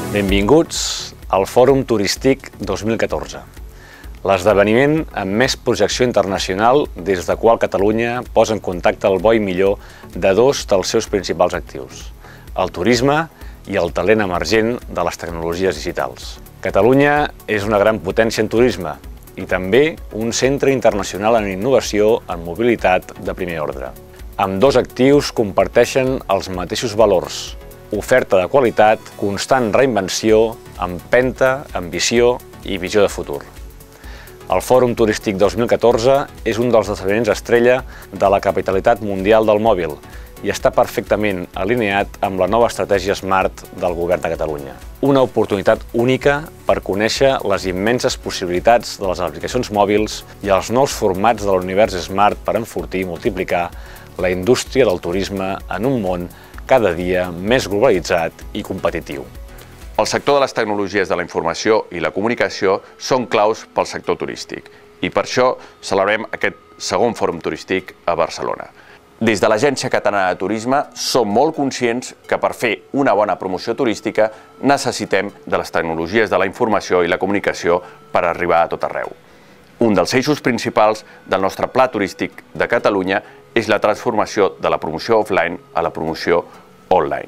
Benvinguts al Fòrum Turístic 2014, l'esdeveniment amb més projecció internacional des de qual Catalunya posa en contacte el bo i millor de dos dels seus principals actius, el turisme i el talent emergent de les tecnologies digitals. Catalunya és una gran potència en turisme i també un centre internacional en innovació en mobilitat de primer ordre. Ambdós actius comparteixen els mateixos valors: oferta de qualitat, constant reinvenció, empenta, ambició i visió de futur. El Fòrum Turístic 2014 és un dels esdeveniments estrella de la capitalitat mundial del mòbil i està perfectament alineat amb la nova estratègia Smart del Govern de Catalunya. Una oportunitat única per conèixer les immenses possibilitats de les aplicacions mòbils i els nous formats de l'univers Smart per enfortir i multiplicar la indústria del turisme en un món cada dia més globalitzat i competitiu. El sector de les tecnologies de la informació i la comunicació són claus pel sector turístic i per això celebrem aquest segon Fòrum Turístic a Barcelona. Des de l'Agència Catalana de Turisme som molt conscients que per fer una bona promoció turística necessitem de les tecnologies de la informació i la comunicació per arribar a tot arreu. Un dels eixos principals del nostre Pla Turístic de Catalunya és la transformació de la promoció offline a la promoció online.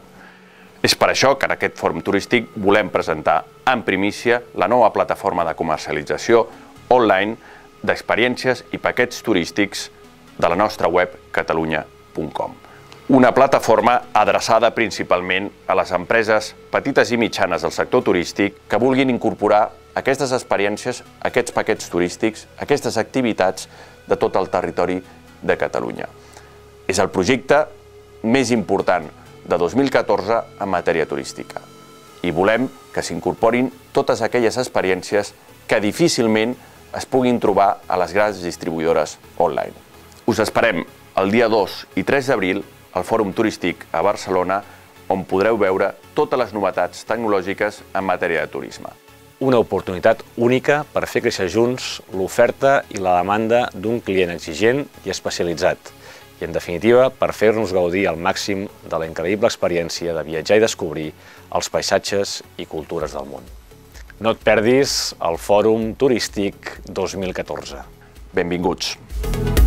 És per això que en aquest Fòrum Turístic volem presentar en primícia la nova plataforma de comercialització online d'experiències i paquets turístics de la nostra web catalunya.com. Una plataforma adreçada principalment a les empreses petites i mitjanes del sector turístic que vulguin incorporar aquestes experiències, aquests paquets turístics, aquestes activitats de tot el territori de Catalunya. És el projecte més important de 2014 en matèria turística i volem que s'incorporin totes aquelles experiències que difícilment es puguin trobar a les grans distribuïdores online. Us esperem el dia 2 i 3 d'abril al Fòrum Turístic a Barcelona, on podreu veure totes les novetats tecnològiques en matèria de turisme. Una oportunitat única per fer créixer junts l'oferta i la demanda d'un client exigent i especialitzat i, en definitiva, per fer-nos gaudir al màxim de la increïble experiència de viatjar i descobrir els paisatges i cultures del món. No et perdis el Fòrum Turístic 2014. Benvinguts!